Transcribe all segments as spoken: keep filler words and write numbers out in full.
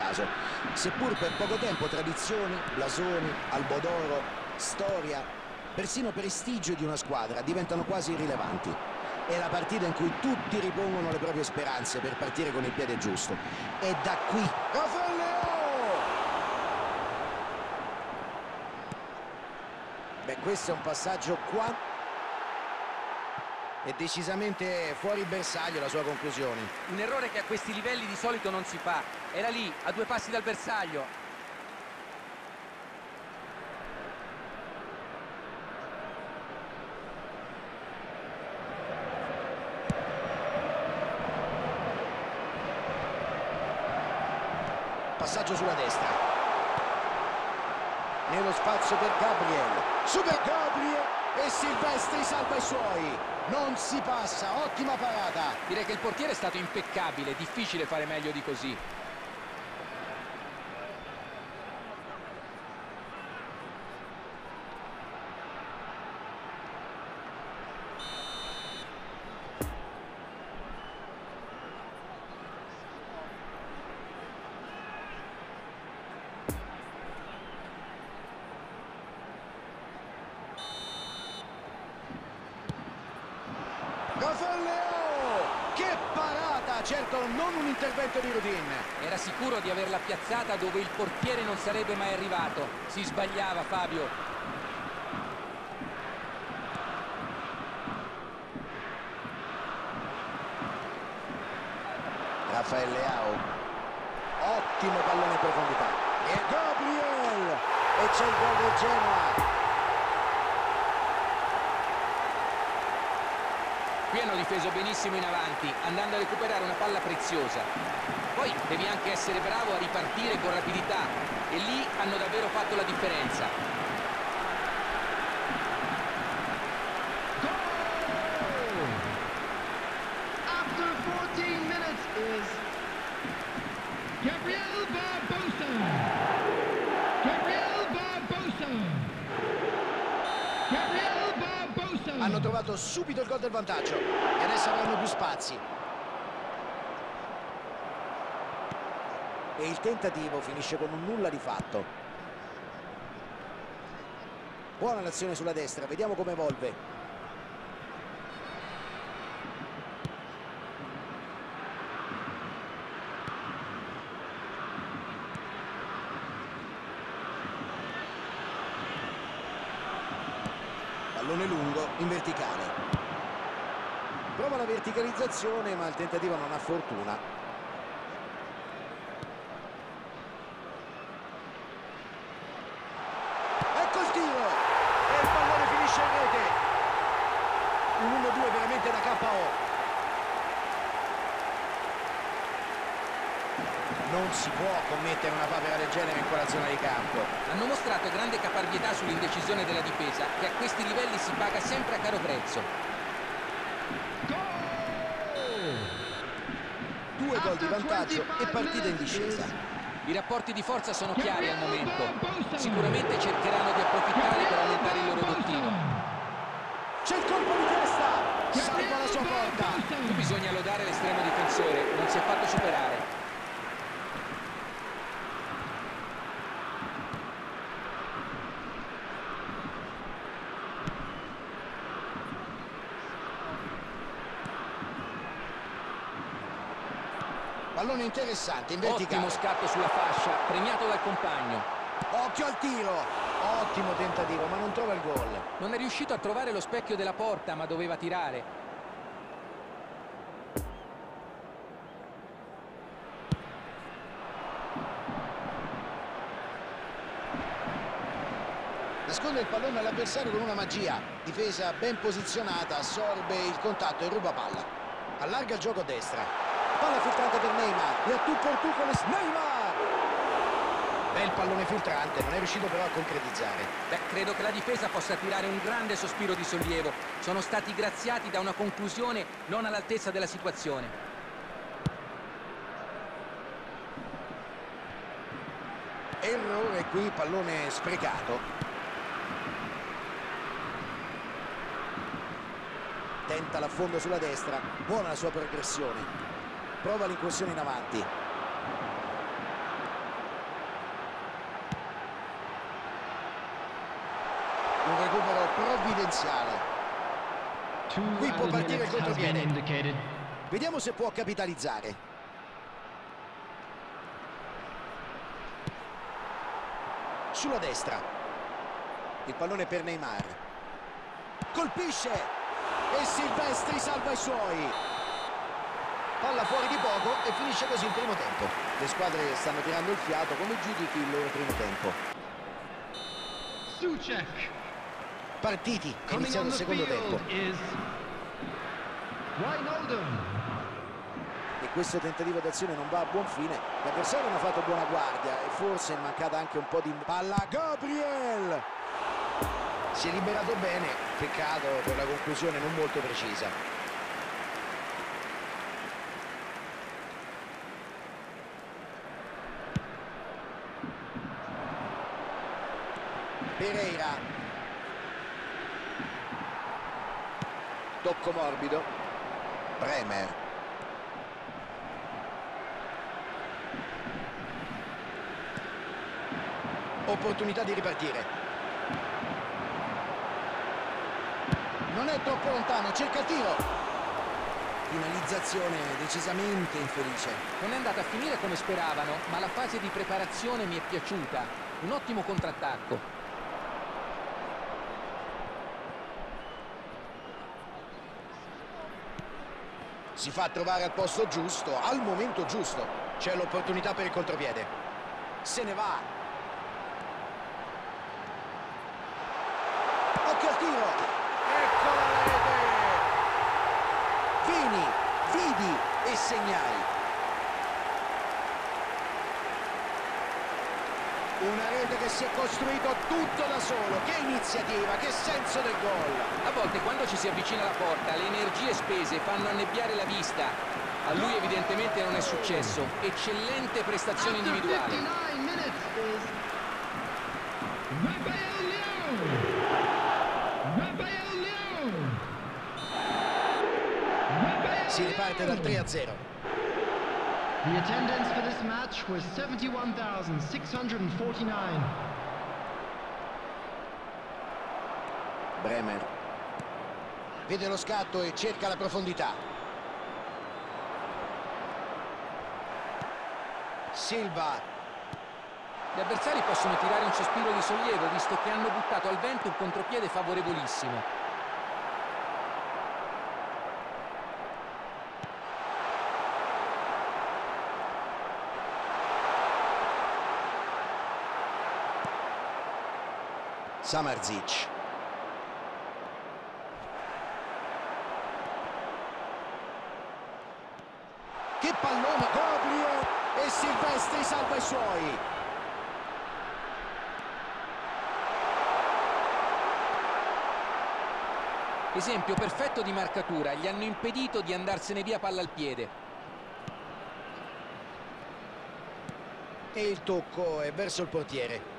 caso. Seppur per poco tempo tradizioni, blasoni, albo d'oro, storia, persino prestigio di una squadra diventano quasi irrilevanti. È la partita in cui tutti ripongono le proprie speranze per partire con il piede giusto. E da qui Rafael Leao! Beh, questo è un passaggio qua. È decisamente fuori bersaglio la sua conclusione. Un errore che a questi livelli di solito non si fa. Era lì, a due passi dal bersaglio. Passaggio sulla destra. Nello spazio per Gabriel. Super Gabriel! E Silvestri salva i suoi. Non si passa, ottima parata. Direi che il portiere è stato impeccabile, difficile fare meglio di così. Rafael Leao! Che parata! Certo, non un intervento di routine. Era sicuro di averla piazzata dove il portiere non sarebbe mai arrivato. Si sbagliava, Fabio. Rafael Leao. Ottimo pallone in profondità. E Gabriel! E c'è il gol del Genoa. Qui hanno difeso benissimo in avanti, andando a recuperare una palla preziosa. Poi devi anche essere bravo a ripartire con rapidità. E lì hanno davvero fatto la differenza. Goal! After fourteen minutes is Gabriel Barbosa. Gabriel Barbosa. Gabriel Barbosa. Hanno trovato subito il gol del vantaggio e adesso avranno più spazi. E il tentativo finisce con un nulla di fatto. Buona l'azione sulla destra, vediamo come evolve. Pallone lungo in verticale. Prova la verticalizzazione, ma il tentativo non ha fortuna. Ecco il tiro! E il pallone finisce in rete. Un uno due veramente da K O. Non si può commettere una papera del genere in quella zona di campo. Hanno mostrato grande caparbietà sull'indecisione della difesa, che a questi livelli si paga sempre a caro prezzo. Due gol di vantaggio e partita in discesa. I rapporti di forza sono chiari al momento. Sicuramente cercheranno di approfittare per aumentare il loro bottino. C'è il colpo di testa! Salva la sua porta! Qui bisogna lodare l'estremo difensore, non si è fatto superare. Pallone interessante, in verticale. Ottimo scatto sulla fascia, premiato dal compagno. Occhio al tiro! Ottimo tentativo, ma non trova il gol. Non è riuscito a trovare lo specchio della porta, ma doveva tirare. Nasconde il pallone all'avversario con una magia. Difesa ben posizionata, assorbe il contatto e ruba palla. Allarga il gioco a destra. Palla filtrante per Neymar. E a tu per tu con le... Neymar! Bel pallone filtrante, non è riuscito però a concretizzare. Beh, credo che la difesa possa tirare un grande sospiro di sollievo. Sono stati graziati da una conclusione non all'altezza della situazione. Errore qui, pallone sprecato. Tenta l'affondo sulla destra, buona la sua progressione. Prova l'incursione in avanti. provvidenziale. Two Qui può added partire il minutes has been contropiede. indicated. Vediamo se può capitalizzare. Sulla destra. Il pallone per Neymar. Colpisce e Silvestri salva i suoi. Palla fuori di poco e finisce così il primo tempo. Le squadre stanno tirando il fiato. Come giudichi il loro primo tempo? Suchek. Partiti, è Coming iniziato on il the secondo field tempo. is Wijnaldum. E questo tentativo d'azione non va a buon fine. L'avversario non ha fatto buona guardia e forse è mancata anche un po' di palla. Gabriel si è liberato bene, peccato per la conclusione non molto precisa. Pereira, tocco morbido. Bremer, opportunità di ripartire. Non è troppo lontano, cerca il tiro. Finalizzazione decisamente infelice. Non è andata a finire come speravano, ma la fase di preparazione mi è piaciuta. Un ottimo contrattacco. Si fa trovare al posto giusto, al momento giusto. C'è l'opportunità per il contropiede. Se ne va. Occhio al tiro. Ecco la rete. Vini, vidi e segnai. Una rete che si è costruito tutto da solo. Che iniziativa, che senso del gol. A volte quando ci si avvicina alla porta le energie spese fanno annebbiare la vista. A lui evidentemente non è successo. Eccellente prestazione After individuale. fifty-nine minutes is Rafael Leão. Rafael Leão. Rafael Si riparte dal Leão. tre a zero. The attendance for this match was seventy-one thousand six hundred forty-nine. Bremer vede lo scatto e cerca la profondità. Silva, Gli avversari possono tirare un sospiro di sollievo visto che hanno buttato al vento un contropiede favorevolissimo. Samardzic. Che pallone, Gabriel e Silvestri salva i suoi. Esempio perfetto di marcatura, gli hanno impedito di andarsene via palla al piede. E il tocco è verso il portiere.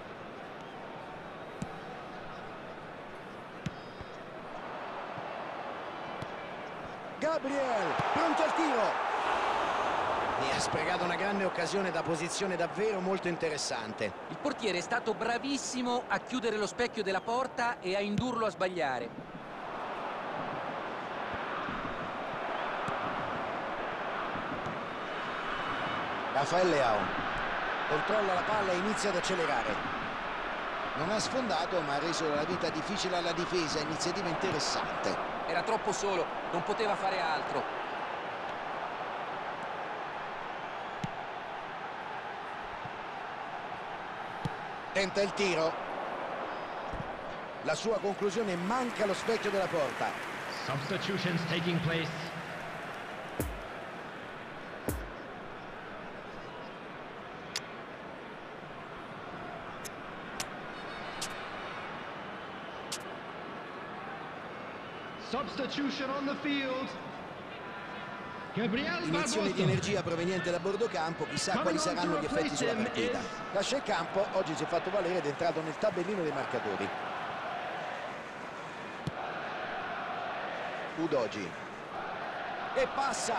Gabriel, pronto al tiro. Ne ha sprecato una grande occasione da posizione davvero molto interessante. Il portiere è stato bravissimo a chiudere lo specchio della porta e a indurlo a sbagliare. Rafael Leão controlla la palla e inizia ad accelerare. Non ha sfondato ma ha reso la vita difficile alla difesa. Iniziativa interessante. Era troppo solo, non poteva fare altro. Tenta il tiro. La sua conclusione manca lo specchio della porta. Substitutions taking place. Substitution on the field. Gabriel Iniezione di Barbosa. energia proveniente da bordo campo, chissà quali saranno gli effetti sulla partita. Lascia il campo, oggi si è fatto valere ed è entrato nel tabellino dei marcatori. Udogi. E passa!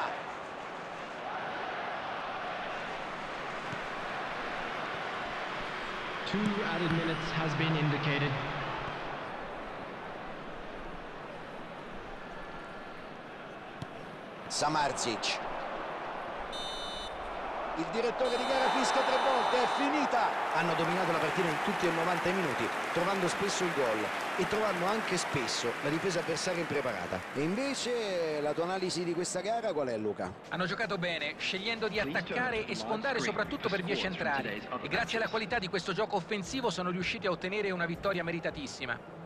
Two added minutes has been indicated. Samardzic. Il direttore di gara fischia tre volte, è finita! Hanno dominato la partita in tutti e novanta minuti, trovando spesso il gol e trovando anche spesso la difesa avversaria impreparata. E invece la tua analisi di questa gara qual è, Luca? Hanno giocato bene, scegliendo di attaccare e sfondare soprattutto per vie centrali. E grazie alla qualità di questo gioco offensivo sono riusciti a ottenere una vittoria meritatissima.